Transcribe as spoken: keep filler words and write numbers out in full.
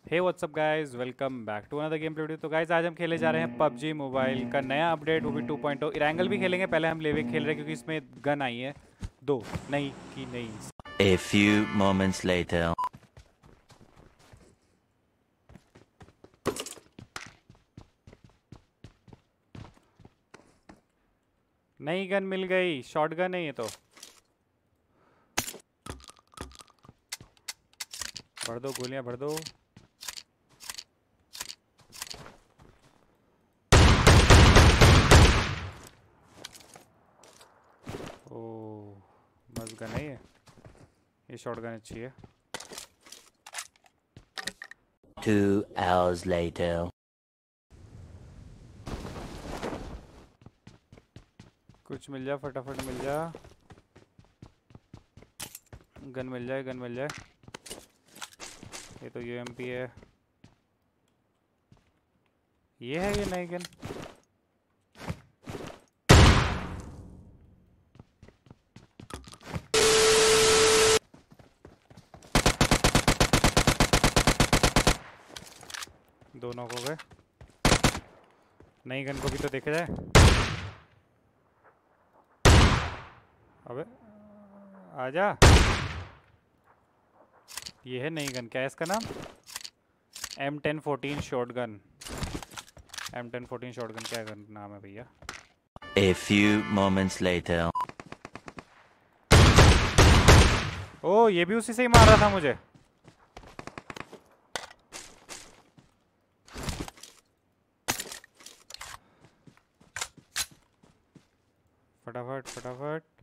Hey what's up guys, welcome back to another game video. तो guys आज हम खेले जा रहे हैं पबजी मोबाइल का नया अपडेट, वो भी टू पॉइंट ओ। इरेंगल भी खेलेंगे, पहले हम लिविक खेल रहे हैं क्योंकि इसमें गन आई है दो नई की नई। A few moments later. नई गन मिल गई, शॉर्ट गन है ये तो। भर दो गोलियां, भर दो। ओ मस्त गन है ये ये शॉर्ट गन अच्छी है। Two hours later. कुछ मिल जाए, फटाफट मिल जा। गन मिल जाए, गन मिल जाए। ये तो यूएमपी है। ये है ये नई गन। दोनों को गए। नई गन को भी तो देखा जाए। अबे आजा। ये है नई गन, क्या है इसका नाम? M ten fourteen shotgun. M ten fourteen shotgun क्या गन नाम है भैया? A few moments later. ओ ये भी उसी से ही मार रहा था मुझे। फटाफट फटाफट।